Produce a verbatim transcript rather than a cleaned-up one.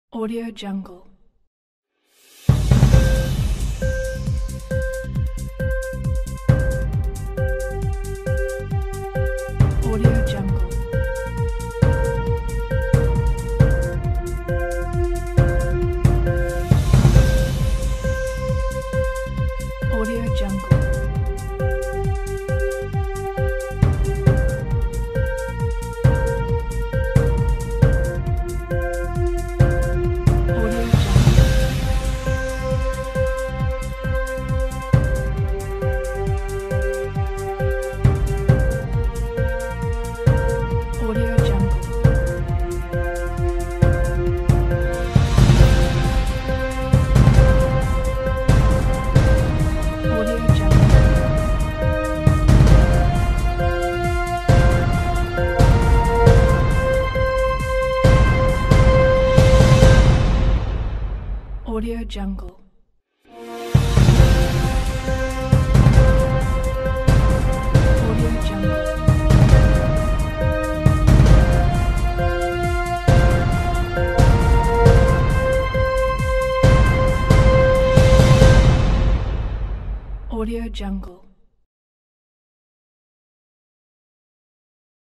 Audio Jungle. Audio Jungle. Audio Jungle. Audio Jungle. Audio Jungle. Audio Jungle. Audio Jungle. Audio Jungle.